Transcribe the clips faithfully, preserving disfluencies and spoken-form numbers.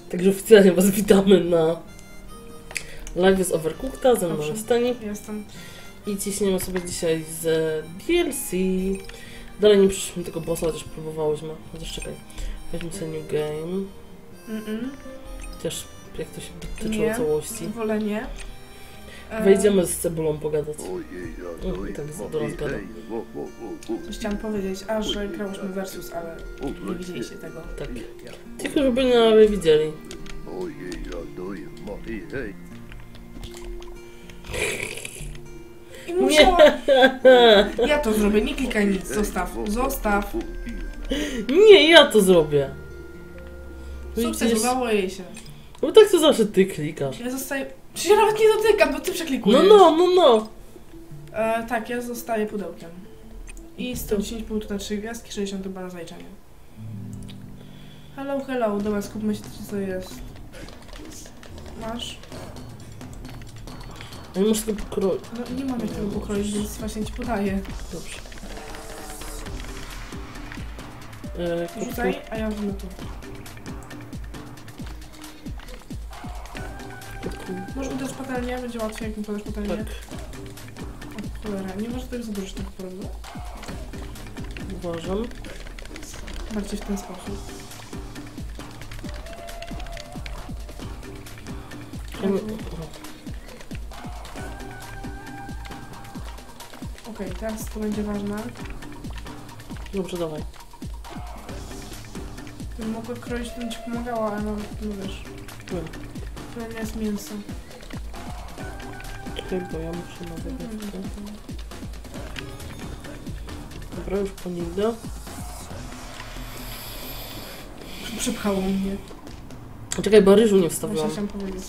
Także oficjalnie was witamy na Live is Overcooked, ze mną jest Stani. Jestem. I ciśniemy sobie dzisiaj z D L C. Dalej nie przyszliśmy tego bossa, chociaż próbowałyśmy. Chociaż czekaj. Weźmy sobie new game. Mm -mm. Chociaż jak to się dotyczyło całości. Wolę nie. Wejdziemy z cebulą pogadać. No, tak do nas gada. Chciałam powiedzieć, a że grałyśmy versus, ale nie widzieliście tego. Tak. Ci, którzy byli na live, widzieli. I musiałam... Ja to zrobię, nie klikaj nic, zostaw, zostaw. Nie, ja to zrobię. Sukces, udało jej się. No tak to zawsze ty klikasz. Ja zostaję... Przecież ja nawet nie dotykam, bo ty przeklikujesz. No, no, no, no. E, tak, ja zostaję pudełkiem. I sto dziesięć punktów na trzy gwiazdki, sześćdziesiąt chyba na zaliczenie. Hello, hello, dobra, skupmy się, co to jest. Masz? No nie możesz tego pokroić. No nie mam jak tego pokroić, więc właśnie ci podaję. Dobrze. E, Rzucaj, a ja wezmę tu. Może uderz patelnię, będzie łatwiej jak mi podasz patelnię. Tak. O cholera, nie może tego za dużo tak porobić. Uważam. Bardziej w ten sposób. Um, Okej, okay, teraz to będzie ważne. Dobrze, dawaj. Gdybym mogła kroić, to bym ci pomagała, ale no, no wiesz. Wiem. To nie jest mięso. Czekaj, bo ja muszę nawet... Dobra, już po nim idę. Przepchało mnie. Czekaj, bo ryżu nie wstawiłam. Muszę chciałam powiedzieć.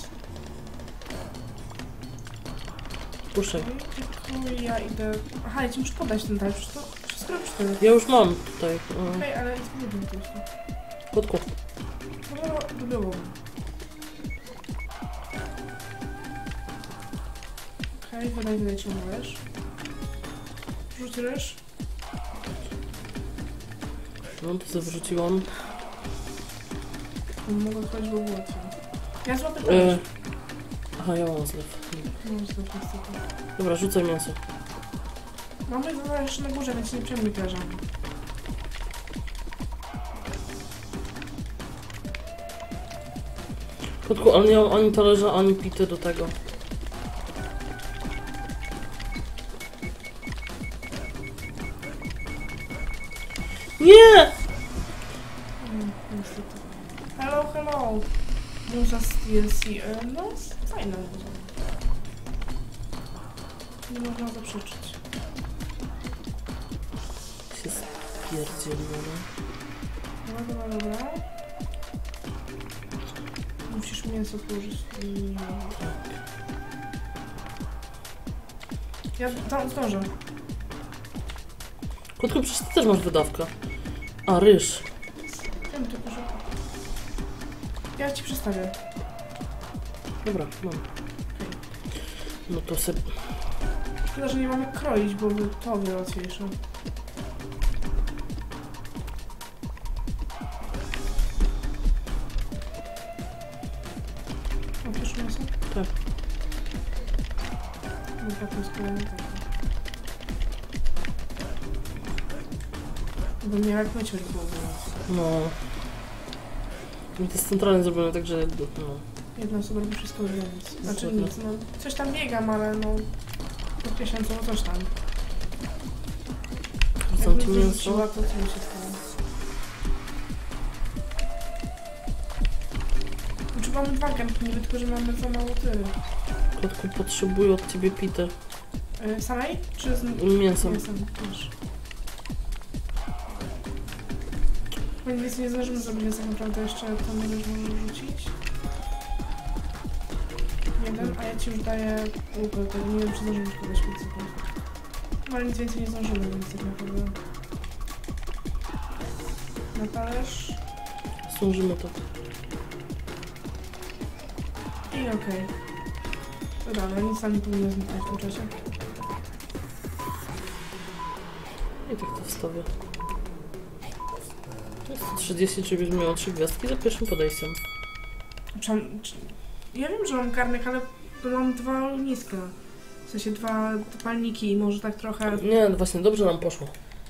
Puszczaj. No ja idę... Aha, ja ci muszę podać ten talerz, to wszystko robisz ty. Ja już mam tutaj. Okej, okay, ale jest nie wiem jeszcze. Kotku. No, było. Okej, okay, wydaj, wydaj, ci mówisz. Rzuć ryż. No to sobie wrzuciłam. Mogę chodzić, bo było łatwiej. Ja złapię też. E... Aha, ja mam zlew. No, zlew niestety. Dobra, rzucaj mięso. Mamy zadanie jeszcze na górze, więc nie przejmuj talerzami. Kotku, ale nie mam ani talerza, ani pity do tego. Nie! Mm, niestety. Hello, hello! Muza z D L C. E, no, fajna muza. Nie można zaprzeczyć. Się spierdzielnie, no. Dobra, dobra, dobra. Musisz mięso położyć. Ja tam zdążę. Kotku, przecież ty też masz wydawkę. A, ryż. Wiem tylko, że... Ja ci przestawię. Dobra, mam. Okay. No to sobie... Szkoda, że nie mamy kroić, bo by to było łatwiejsze. O, pierwsze mięso? Tak. Dobra, to jest kolejne takie. Bym miała jak myć, było łatwiej. No. I to jest centralnie zrobione, także no. Jedna osoba robi wszystko w nic. Znaczy Dokładnie. nic, no coś tam biegam, ale no... Podkreślająco coś tam. Wrzucam ci Jakbym mięso. wyrzuciła, to co mi się stało? Znaczy mamy dwa gębki, niby tylko, że mamy za mało tyry. Kotku, potrzebuję od ciebie pitę. Yy, samej? Czy z... Mięsem. Mięsem, też. Bo nic nie zdążymy zrobić, więc tak naprawdę jeszcze to możesz może rzucić. Jeden, a ja ci już daję półkę, tego nie wiem, czy zdążymy już podać pizzę. No ale nic więcej nie zdążymy, więc tak naprawdę... Na talerz... Zdążymy to. I okej. Okay. Dobra, no nic tam nie powinno zniknąć w tym czasie. I tak to wstawię. To jest trzydzieści, czyli byś miał trzy gwiazdki za pierwszym podejściem. Ja wiem, że mam garnek, ale mam dwa ogniska. W sensie dwa palniki i może tak trochę... Nie, no właśnie, dobrze nam poszło.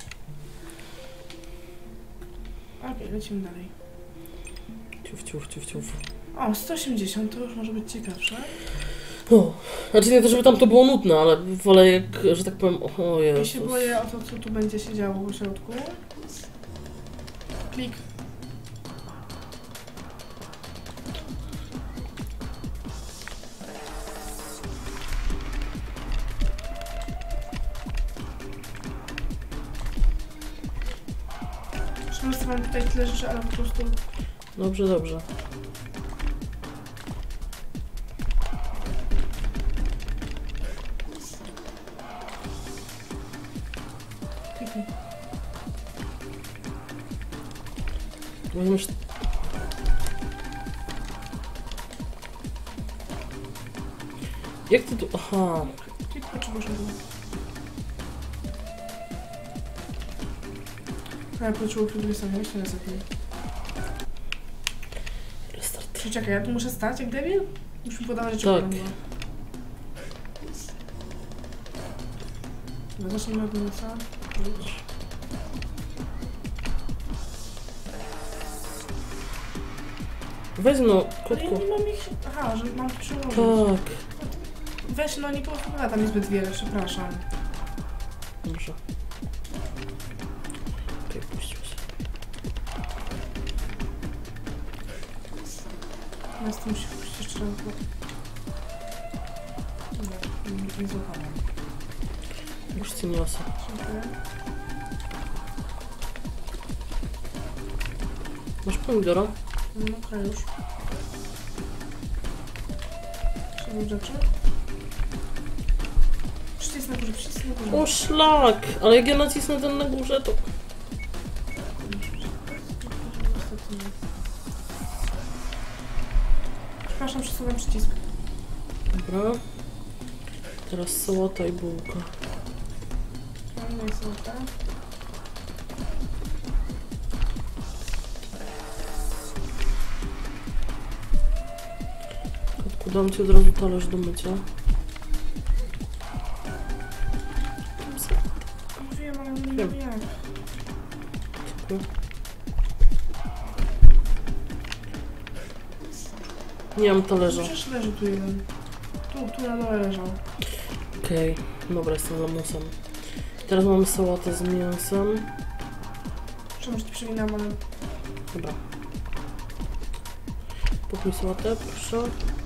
Okej, okay, lecimy dalej. Ciuf, ciuf, ciuf, ciuf. O, sto osiemdziesiąt, to już może być ciekawsze. O, znaczy nie to, żeby tam to było nudne, ale wolę jak, że tak powiem, o Jezus. Ja się boję o to, co tu będzie się działo w środku. Klik. Zresztą mam tutaj tyle rzeczy, ale po prostu... Dobrze, dobrze. Kliknij. Weźmiesz... Jak ty tu... Aha. Klik potrzebujesz tego. Ja potrzebuję chwilę sobie, jeszcze raz lepiej. Restart. Czekaj, ja tu muszę stać jak debil? Muszę mi podawać rzeczy. Tak. No zacznijmy od minusa. Weź no, Ale ja kotku. nie mam ich... Aha, że mam przyłożyć. Tak. Weź, no nie podpowiada mi zbyt wiele, przepraszam. Dobrze. Okej, puścił się. Ja z tym muszę puścić jeszcze raz, bo... Nie, nie, nie złapałam. Już ci niosę. Dziękuję. Masz pomidora? No okej, już. Przebył rzeczy. Przycisk na górze, przycisk na górze. O szlak! Ale jak ja nacisnę ten na górze, to... Przepraszam, przesuwam przycisk. Dobra. Teraz sałata i bułka. No i sałata. Kotku, dam ci od razu talerz do mycia. Mówiłem, ale nie Wiem. wiem jak. Dziękuję. Nie mam talerza. Przecież leży tu jeden. Tu, tu na dole leżał. Okej, okay. Dobra, jestem lamusem. Teraz mamy sałatę z mięsem. Czemu się przeginam, ale... Dobra. Popój sałatę, proszę.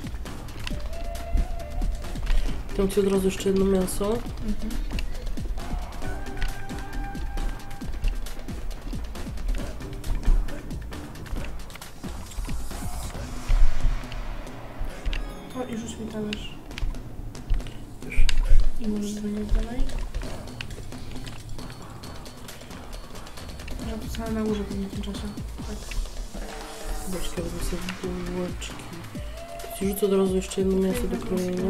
Dam ci od razu jeszcze jedno mięso. Mhm. O, i rzuć mi talerz. Już. I możesz zmienić dalej. Ja tu całe na górze pewnie w tym czasie. Tak. Zobaczcie, wezmę sobie bułeczki. Ci rzucę od razu jeszcze jedno mięso do krojenia.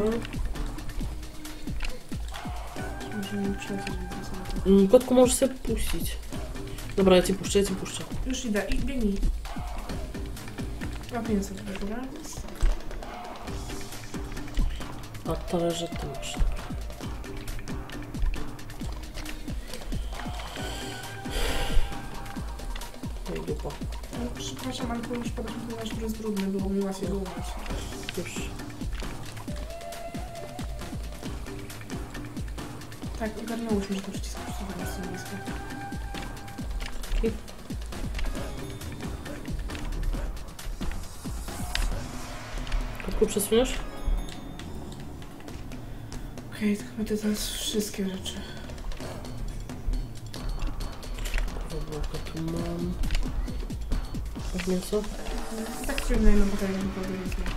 Możemy mi przylecieć, więc sobie to... Mm, Kotku, możesz sobie puścić. Dobra, ja ci puszczę, ja ci puszczę. Już idę, i biegnij. Łap mięso tutaj, dobra? A talerze ty masz. No i dupa. No, przepraszam, ale to już potem nasz, który jest brudny, było mi łatwiej go umyć. Już. Tak, ogarnęłyśmy, że to przycisk przesuwania jest blisko. Okay. Kotku, przesuniesz? Okej, okay, tak będę teraz wszystkie rzeczy. Bułkę tu mam. Masz mięso? I tak trójmy na jedną patelnię, naprawdę jest nie.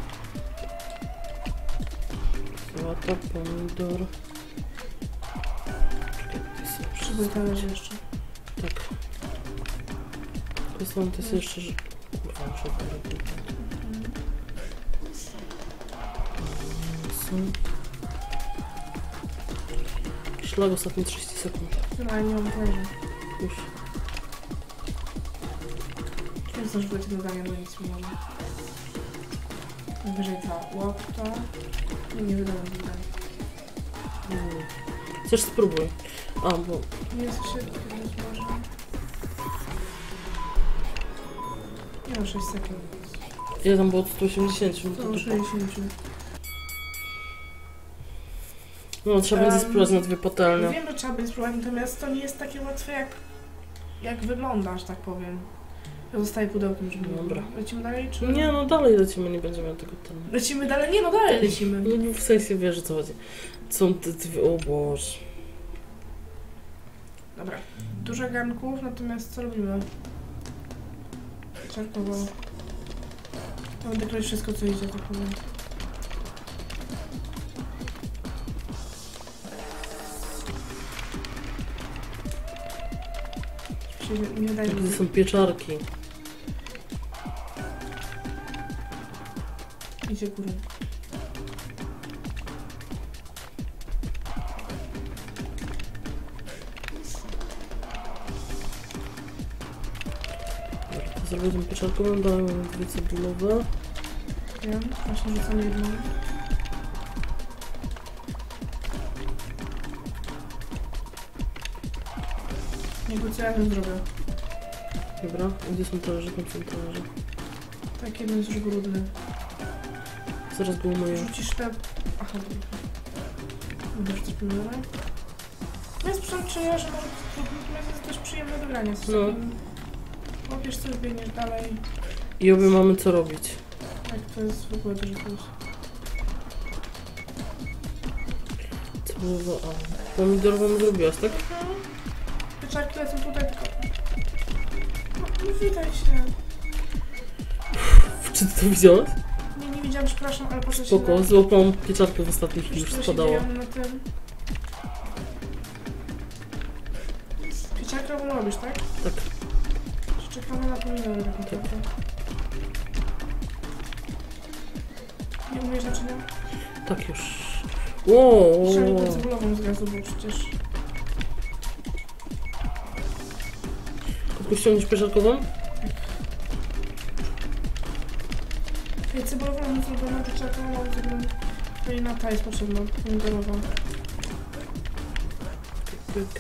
Sałata, pomidor. Czekaj, tutaj sobie Potrzebuję talerzy jeszcze. Tak. Postawiam to sobie jeszcze, że... Kurwa, muszę odwrócić. Mięso. Szlag, ostatnie trzydzieści sekund. No, ale nie mam talerzy. Już. Nie chcę, żeby ci dodania, no nic mi może. Wyżej ta łapka. Nie, nie wydałem tutaj. Mm. Chcesz spróbuj. A, bo... Nie jest szybki, więc może... Nie mam sześć sekund. Ile tam było od stu osiemdziesięciu? No, To to już sześćdziesiąt. no trzeba Um, będzie spróbować na dwie patelnie. Wiem, że trzeba będzie spróbować, natomiast to nie jest takie łatwe jak... jak wyglądasz, tak powiem. Ja zostaję pudełkiem, żeby... Dobra. Lecimy dalej, czy... Nie, no dalej lecimy, nie będziemy tego ten... Lecimy dalej? Nie, no dalej lecimy. No w sensie wiesz, o co chodzi. Są te dwie... O Boże. Dobra. Dużo garnków, natomiast co robimy? Czerkowo. To będę kroić wszystko, co idzie, tak powiem. Się nie wydaje, Gdzie że... są pieczarki? Idzie górę. To zrobię tą pieczarkową, dałem dwie cebulowe. Wiem, właśnie rzucam jedną. Nie wiem, co ja bym zrobił. Dobra, gdzie są talerze? Tam są talerze. Tak, jeden jest już brudny. Zaraz go umyję. Rzucisz te... Aha, dobra. Będziesz coś pomyślał? No jest przemyślenia, że może być trudny, natomiast jest dość przyjemne do grania. Z No. takim... Łapiesz coś, biegniesz dalej. I obie mamy co robić. Tak, to jest w ogóle duży plus. Cebulowa, a... Pomidorową zrobiłaś, tak? Mhm. Pieczarki lecą tutaj tylko... No, nie witaj się. Czy ty to widziałaś? Nie, nie widziałam, przepraszam, ale proszę się... Spoko, złapałam pieczarkę w ostatniej chwili, już Co się spadała. dzieje na tym? Pieczarkę robisz, tak? Tak. Czy czekamy na pomidory tak naprawdę? Nie umiesz naczynia? Tak już. Wow. Trzeba cebulową z gazu, bo przecież... Tylko ściągniesz pieczarkową? Okej, cebulową mam zrobioną, pieczarką mam zrobioną. No i na ta jest potrzebna, pomidorowa. Pyk.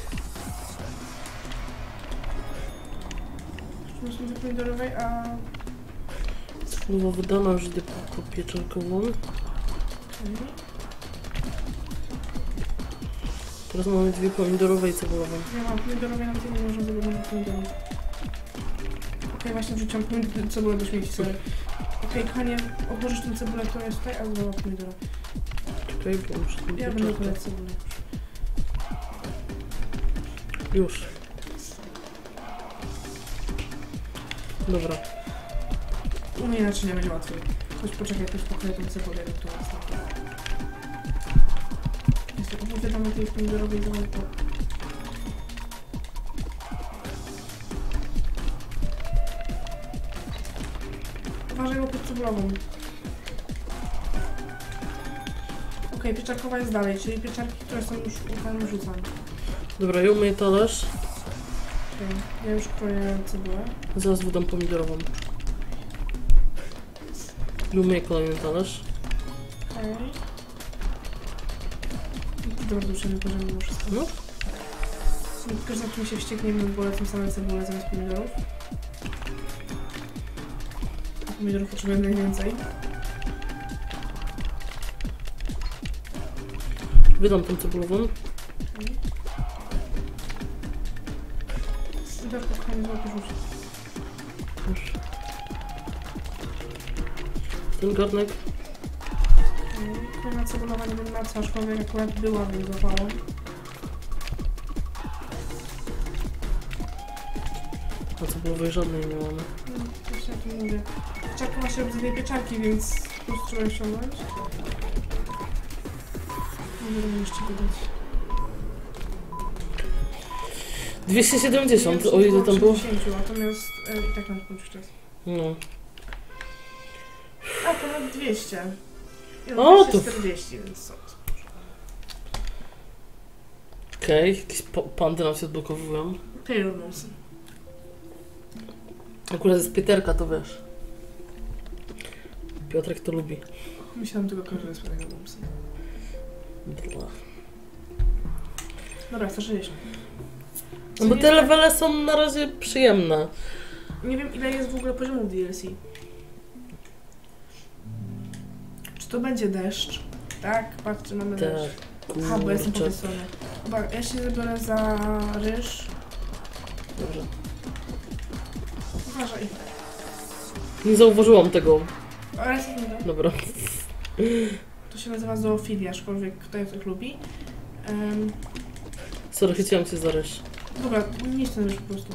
Musimy do pomidorowej, a... Cebulowa wydana, już idę po pieczarkową. Okay. Teraz mamy dwie pomidorowe i cebulową. Ja mam pomidorowej, nawet nie można zrobić na pomidorów. Okej, okay, właśnie wrzuciłam pomidor- cebulę do śmieci sobie. Okej, okay, kochanie, odłożysz tę cebulę, która jest tutaj, a zrobiła pomidora. Czekaj, bo muszę tą Ja będę pieczarkę. odkładać cebulę. Już. Dobra. U mnie inaczej nie będzie łatwiej. Chodź, poczekaj, też pokroję tą cebulę, która jest tam. Jest to opowiadamy tej pomidorowej cebuli, to... Uważaj go pod cebulową. Okej, okay, pieczarkowa jest dalej, czyli pieczarki, które są już tam rzucane. Dobra, ja umyję talerz. Okay. Ja już kroję cebulę. Zaraz wydam pomidorową. I umyję kolejny talerz. Okej. Okay. Dobra, duszemy poziom mimo wszystko. No. Tylko, że za czym się wściekniemy, bo lecą same cebule zamiast pomidorów. A pomidorów potrzebujemy najwięcej. Wydam tą cebulową. Okay. Pomidorku, kochanie, złapiesz już. Już. Ten garnek. Okay. Kolejna cebulowa, nie wiem na co, aczkolwiek akurat była, więc złapałam. A cebulowej żadnej nie mamy. No, właśnie o tym mówię. Pieczarka ma się robić z dwie pieczarki, więc plus trzeba ściągnąć. Nie wiem jeszcze dodać. dwieście siedemdziesiąt, Nie o ile tam było? sześćdziesiąt, natomiast e, i tak nam skończy czas. No. A, ponad dwieście. O, to- czterdzieści, więc są. Okej, okay. Jakieś pa- pandy nam się odblokowują. Taylor Momsen. Akurat jest Pieterka, to wiesz. Piotrek to lubi. Myślałam tylko, że jest pewnego bombsa. Bla. Dobra, sto sześćdziesiąt. No bo te levele są na razie przyjemne. Nie wiem, ile jest w ogóle poziomów D L C. Czy to będzie deszcz? Tak, patrzcie, mamy Tak. deszcz. Aha, bo jestem po tej stronie. Chyba ja się zabiorę za ryż. Dobrze. Uważaj. Nie zauważyłam tego. Ale jest nie da. Dobra. To się nazywa zoofilia, aczkolwiek kto ich lubi. Um, Sorry, chciałam cię za ryż. dobra, nie chcę ryż po prostu.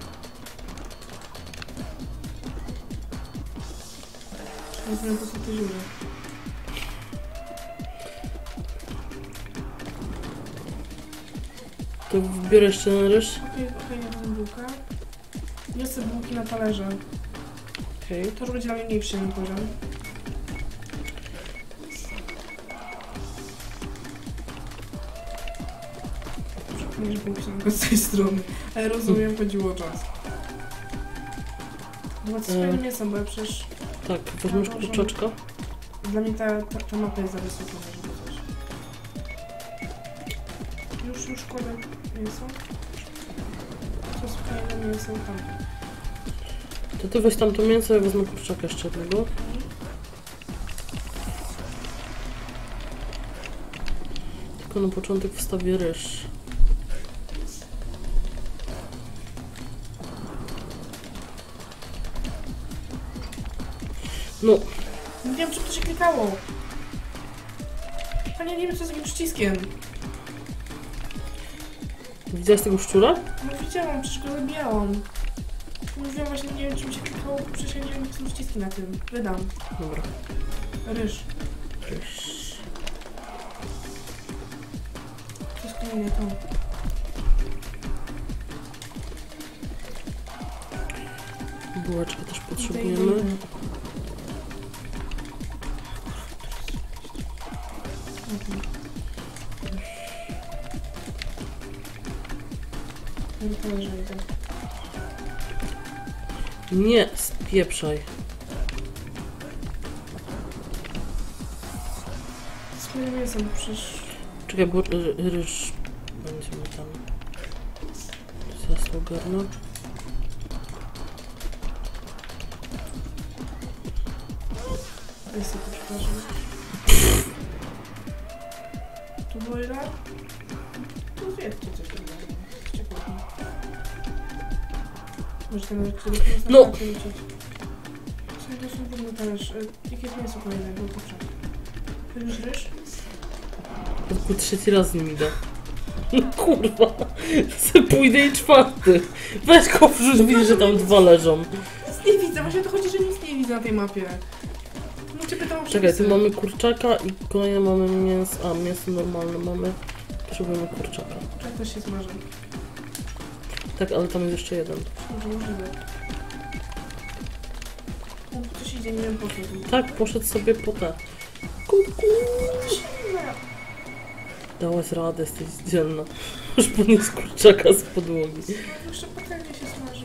Rozumiem po prostu te dziury. To biorę jeszcze na ryż. Okej, okay, okej, okay, ja mam bułkę. Nie chcę bułki na talerze. Okej. Okay. To już będzie dla mnie mniej przyjemny poziom. Przekonać bułki są tylko z tej strony. Ale rozumiem, chodziło o czas. Chyba co swoim mięsem, bo ja przecież... Tak, weźmiesz kurczaczka? Dla mnie ta, ta, ta mapa jest za wysoka, żeby coś. Już, już kładę mięso. Co spokojnie mięso tam. To ty weź tam to mięso, ja wezmę kurczaka jeszcze jednego. Tylko na początek wstawię ryż. No. Nie wiem, czym to się klikało. Panie, nie wiem, co z takim przyciskiem. Widziałaś tego szczura? No widziałam, przecież go zabijałam. Mówiłam właśnie, nie wiem, czym się klikało, przecież ja nie wiem, jakie są przyciski na tym. Wydam. Dobra. Ryż. Ryż. To jest kolejne to. Bułeczkę też potrzebujemy. Nie, spieprzaj. Swoje mięso, bo przecież... Czekaj, bo ry- ryż będzie mi tam. Zaraz to ogarnę. Jest to, przepraszam. Tu boiler? Tu wiecie coś tam. Ciekawe. Może ten ryż, który jest na No. kartę liczyć. Co to są trudne talerz? Jakie jest mięso kolejnego? Proszę. Ryż, ryż? Tylko trzeci raz nie mi da. No kurwa. Se pójdę i czwarty. Weź go wrzuć, widzisz, że tam dwa leżą. Nic nie widzę, właśnie o to chodzi, że nic nie widzę na tej mapie. No cię pytam o Czekaj, przepisy. tu mamy kurczaka i kolejne mamy mięso. A, mięso normalne mamy. Potrzebujemy kurczaka. Czek też się smaży. Tak, ale tam jest jeszcze jeden. Może możliwe. O, coś idzie, nie wiem po co. tu. Tak, poszedł sobie po te. Kurku. Zimne. Dałaś radę, jesteś dzielna. Już podniósł kurczaka z podłogi. Jeszcze patelnie się smaży.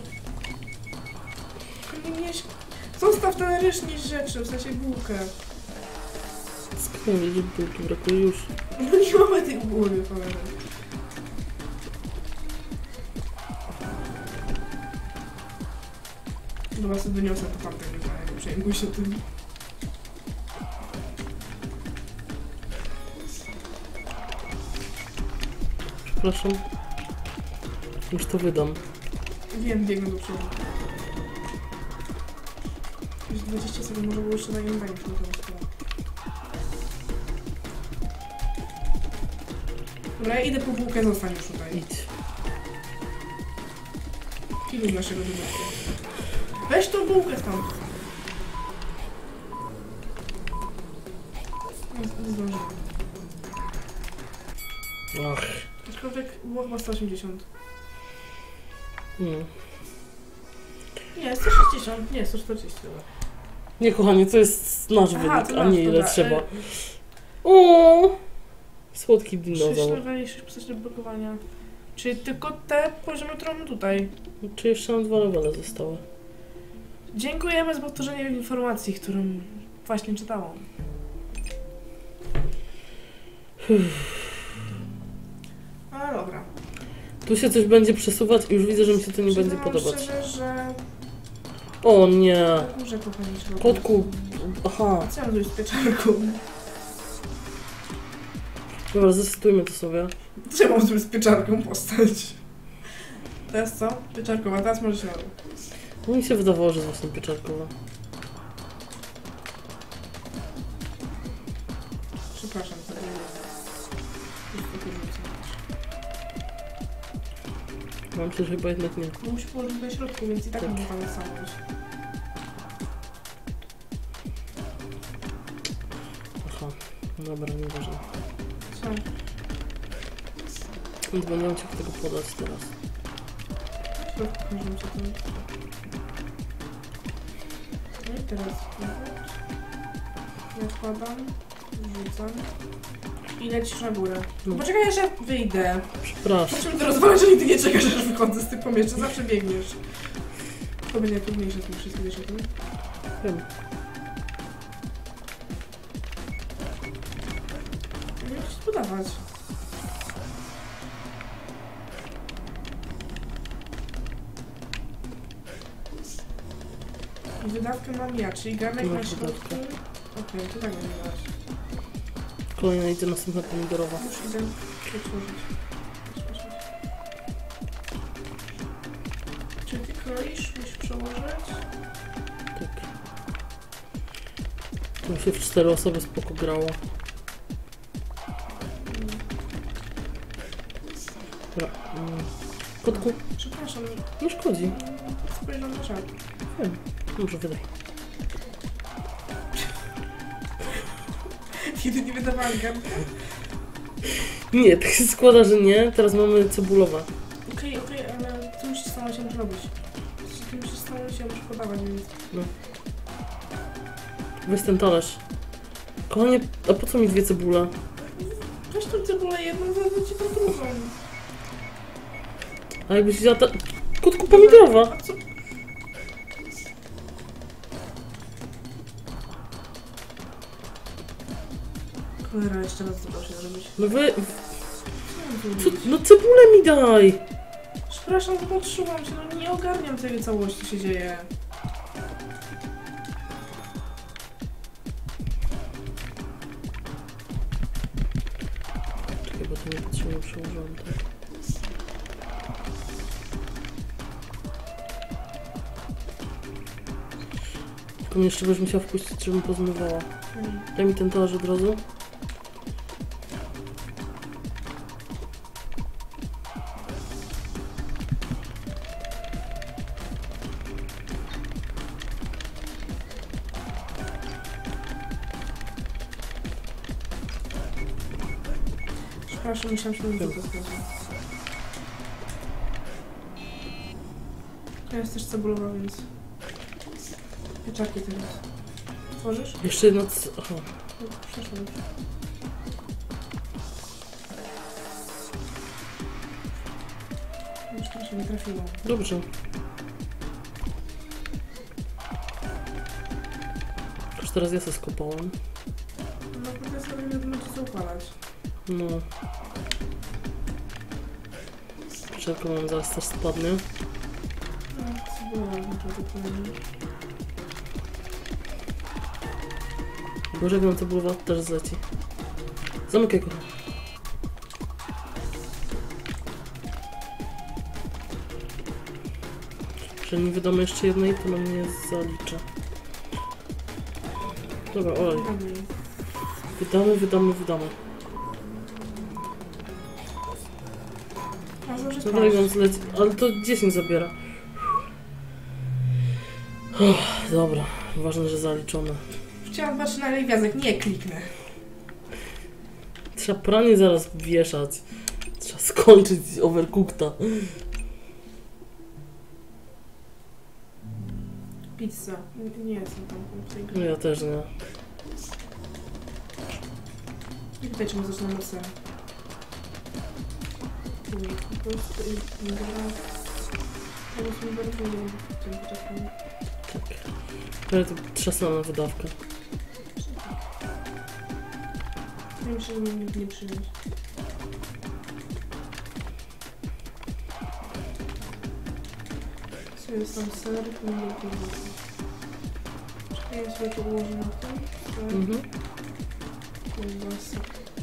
Nie, nie, zostaw ten ryż niż rzeczy, w sensie bułkę. Skąd wiedzieć, że bułki brakuje już. No nie mamy tej buły, cholera. Dobra, sobie wyniosę to tamtego, nie przejmuj się tym. Przepraszam. Już to wydam. Wiem, biegnę do przodu. Już dwadzieścia sekund, może było jeszcze na jednym banie przygotować. Dobra, ja idę po bułkę, zostań już tutaj. Idź. Idę z naszego domu. Weź tą bułkę stąd. Nie, nie zdążyłem. Ach. Aczkolwiek było chyba sto osiemdziesiąt. Hmm. Nie, sto sześćdziesiąt, nie, sto czterdzieści. Dobra. Nie, kochanie, to jest nasz Aha, wynik, to a nasz, nie ile dobra, trzeba. e- O, słodki sześć dinozaur. leveli, sześć postaci do blokowania. Czyli tylko te poziomy, które mamy tutaj. Czy jeszcze nam dwa levele zostały? Dziękujemy za powtórzenie informacji, którą Właśnie czytałam. Ale dobra. Tu się coś będzie przesuwać i już widzę, że mi się to nie Przyznam będzie podobać. szczerze, że... O nie! Na górze kochani trzeba... Kotku... Aha. A co ja mam zrobić z pieczarką? Dobra, zresetujmy to sobie. Co ja mam zrobić z pieczarką postać? Teraz co? Pieczarkowa, teraz możesz na dół. No mi się wydawało, że jest właśnie pieczarkowa. Przepraszam, to nie jest. Już to wyrzucę. Mam się, że chyba jednak nie. No musi położyć do środku, więc i tak Tak. może tam samo być. Aha. Dobra, nieważne. Co? Więc będę chciał tego podać teraz. W środku możemy się tam... No i teraz... Nakładam, wrzucam i lecisz na górę. No. Poczekaj, aż ja wyjdę. Przepraszam. Po czym to rozwalać, że nigdy nie czekasz, aż wychodzę z tych pomieszczeń. Zawsze biegniesz. To będzie trudniejsze z tym wszystkim, wiesz o tym? Wiem. Nie wiem, co podawać. Wydawkę mam ja, czyli garnek Masz na środku. wydawkę. Okej, okay, to tak będzie dać. Kolejna idzie następna pomidorowa. Już idę otworzyć. Czy ty kroisz? Musisz przełożyć? Tak. Tu mi się w cztery osoby spoko grało. Dobra. Mm. Kotku, Przepraszam, nie szkodzi. spojrzałam na czat. Wiem. Może wydaj. Nigdy nie wydawałam garnka? Nie, tak się składa, że nie. Teraz mamy cebulowe. Okej, okej, ale ty musisz sama się muszę robić. Ty musisz sama się muszę podawać, więc... No. Weź ten talerz. Kochanie, a po co mi dwie cebule? Weź tą cebulę jedną, zadzę ci tą drugą. A jakbyś wzięła ta... Kotku, pomidorowa! A co? Cholera, jeszcze raz to proszę zrobić. No wy... Co mam Co? zrobić? No cebulę mi daj! Przepraszam, zapatrzyłam się, no nie ogarniam tej całości się dzieje. Czekaj, bo to niepotrzebnie przełożyłam to. Tylko mnie jeszcze byś musiała wpuścić, żebym pozmywała. Hmm. Daj mi ten talerz od razu. Przepraszam, myślałam, że to to sprawdzę. To jest też cebulowa, więc... Pieczarki teraz. Tworzysz? Jeszcze jedna... c- Aha. No, przeszło już. Już to się nie trafiło. Dobrze. Już teraz ja se skopałam. No, kurde, sobie nie będę co układać. No. Czekam, mam zaraz też spadnie. No, cebulowa, znaczy dokładnie. Boże, jak mam cebulowa, też zleci. Zamykaj go. Jeżeli nie wydamy jeszcze jednej, to nam nie zalicza. Dobra, olej. Wydamy, wydamy, wydamy. A może No dalej mam zleci, ale to dziesięć zabiera. Uff, dobra, ważne, że zaliczone. Chciałam patrzeć na gwiazdek, nie kliknę. Trzeba pranie zaraz wieszać. Trzeba skończyć overcookta. Pizza. Nie, nie jestem tam w tej No grze. ja też nie. Nie pytaj, czemu zaczynam od sera. Nie, po prostu... Nie gra... Po prostu nie bardzo nie wiem, czym poczekam. Tak. Ale to trzasnę na wydawkę. Wydaje mi się, że mam nigdy nie przyjąć. Co jest tam ser? To nie wiem. Czekaj, ja sobie to ułożę na tym. Ser. Mhm. Kiełbasa.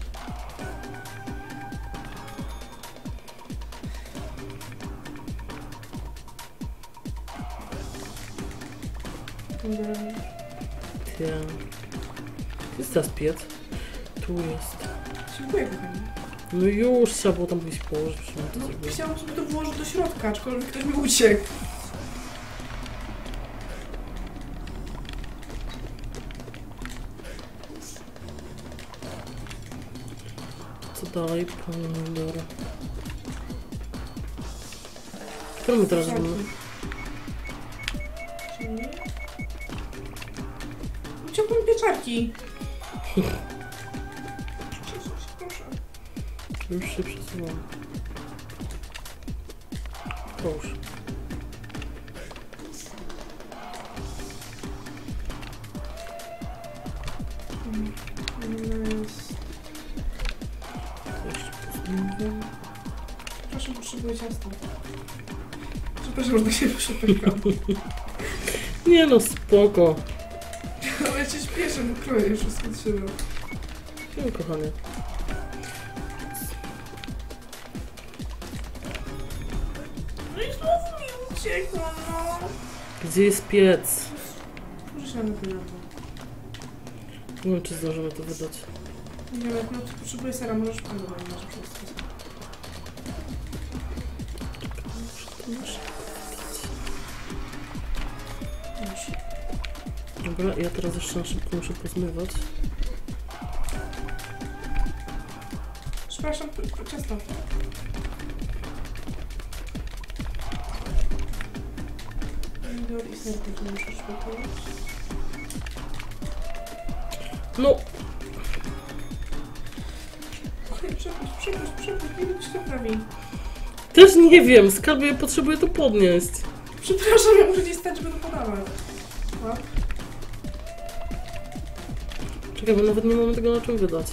Dobra. Tie. Jest teraz piec? Tu jest. Dziękuję, kochani. No już trzeba było tam gdzieś położyć. To No, sobie. chciałam sobie to włożyć do środka, aczkolwiek ktoś mi uciekł. Co dalej? Pomidor. Co my teraz robimy? Czyli... Uciekły mi pieczarki. Proszę. Już się przesuwam. Połóż. No jest... Jeszcze pozmieniam. Przepraszam, potrzebuję ciasta. Przepraszam, że tak się przepycham. Nie no, spoko. Ale ja się śpieszę, bo kroję wszystko trzeba. No kochanie. No i znowu mi uciekło, no. Gdzie jest piec? Proszę się na pieniądze. Nie wiem, czy zdążymy to wydać. Nie wiem, jak no to potrzebuję sera, możesz pomagać, może wszystko. Dobra, ja teraz jeszcze na szybko muszę pozmywać. Przepraszam, p- p- ciasto. Pomidor i ser, to muszę szybko. No, Okej, przepuść, przepuść, przepuść, nie wiem, czy to prawi. też nie wiem, skarbie, ja potrzebuję to podnieść. Przepraszam, ja muszę gdzieś stać, żeby to podawać. Łap. Czekaj, bo nawet nie mamy tego na czym wydać.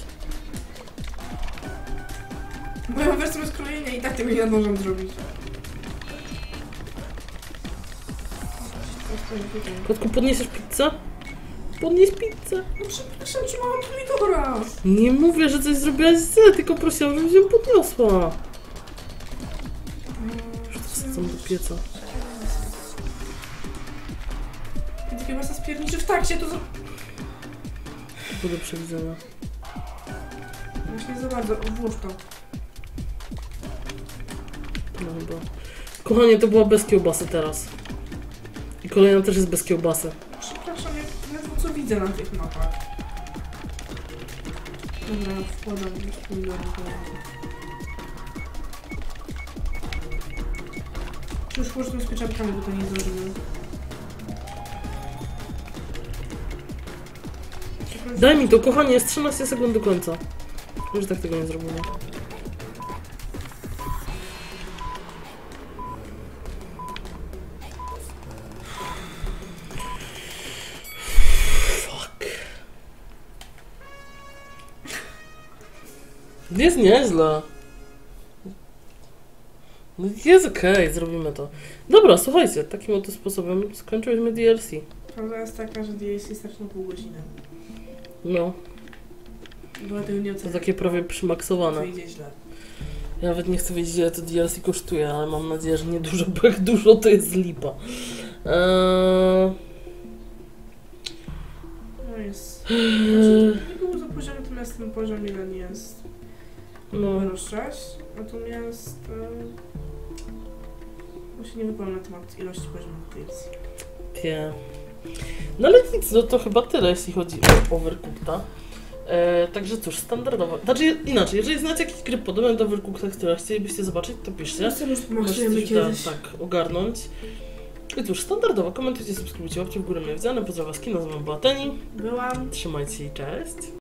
Moją wersję skrojenia i tak tego nie zdążam zrobić. Kotku, podniesiesz pizzę? Podnieś pizzę. No przepraszam, czy mam pomidora? Nie mówię, że coś zrobiłaś źle, tylko prosiłam, żebyś ją podniosła. Już to wsadzam do pieca. Kiedy kiełbasa spierniczy w takcie, to... za- To do przewidzenia. Myślę za bardzo, włóż to. No chyba. Kochanie, to była bez kiełbasy teraz. I kolejna też jest bez kiełbasy. Przepraszam, ja ledwo co widzę na tych mapach. Dobra, wkładam już pomidor do tego. Czy już włożę to z pieczarkami, bo to nie zdążymy. Daj mi to, kochanie, jest trzynaście sekund do końca. Już tak tego nie zrobimy. Fuck. Jest nieźle. No jest okej, okay, zrobimy to. Dobra, słuchajcie, takim oto sposobem skończyliśmy D L C. Prawda jest taka, że D L C starczy na pół godziny. No, Bo ja tego nie to oceniam. takie prawie przymaksowane. To idzie źle. Ja nawet nie chcę wiedzieć, ile to D L C kosztuje, ale mam nadzieję, że nie dużo, bo jak dużo to jest lipa. Eee... No jest. Znaczy, to nie było za poziom, natomiast ten poziom jeden jest No, numer sześć, natomiast e, się nie wypowiem na temat ilości poziomów D L C. wiem. No ale nic, no to chyba tyle, jeśli chodzi o Overcookta. E, także cóż, standardowo. Znaczy inaczej, jeżeli znacie jakieś gry podobne do Overcookta, które chcielibyście zobaczyć, to piszcie. Ja sobie już Możecie pomaksujemy coś da, kiedyś. tak, ogarnąć. I cóż, standardowo, komentujcie, subskrybujcie, łapcie w górę mnie widziane. Pozdrawiam was, kino, z wami była Teni. Byłam. Trzymajcie się i cześć.